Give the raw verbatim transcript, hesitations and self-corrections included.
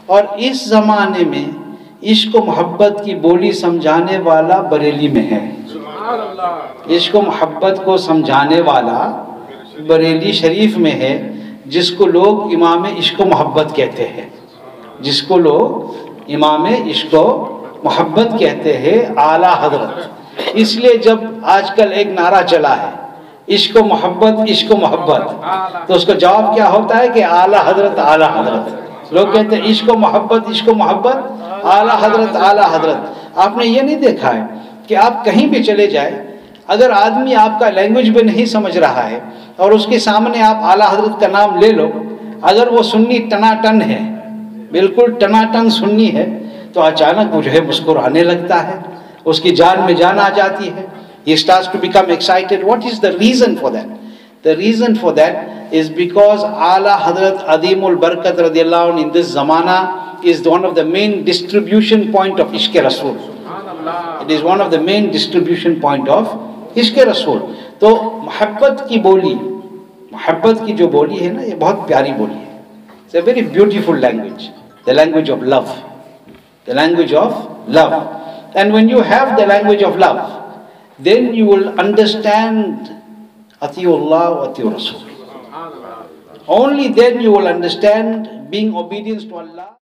और इस ज़माने में इश्क मोहब्बत की बोली समझाने वाला बरेली में है। इश्क मोहब्बत को समझाने वाला बरेली शरीफ में है, जिसको लोग इमाम इश्क मोहब्बत कहते हैं, जिसको लोग इमाम इश्क मोहब्बत कहते हैं, आला हजरत। इसलिए जब आजकल एक नारा चला है इश्क मोहब्बत इश्क मोहब्बत, तो उसका जवाब क्या होता है कि आला हजरत आला हजरत। लोग कहते हैं इश्क मोहब्बत इश्क मोहब्बत, आला हजरत आला हजरत। आपने ये नहीं देखा है कि आप कहीं भी चले जाए, अगर आदमी आपका लैंग्वेज भी नहीं समझ रहा है और उसके सामने आप आला हजरत का नाम ले लो, अगर वो सुन्नी टनाटन है, बिल्कुल टनाटन सुन्नी है, तो अचानक वो जो है मुस्कुराने लगता है, उसकी जान में जान आ जाती है। He starts to become excited. What is the reason for that? The reason for that is because Ala Hazrat Adimul Barakat radiallahu anh in this zamana is one of the main distribution point of Ishq Rasool. It is one of the main distribution point of Ishq Rasool. तो मोहब्बत की बोली, मोहब्बत की जो बोली है ना, ये बहुत प्यारी बोली है. It's a very beautiful language, the language of love, the language of love. And when you have the language of love, then you will understand Atiullah wa Atiur Rasul. Only then you will understand being obedient to Allah.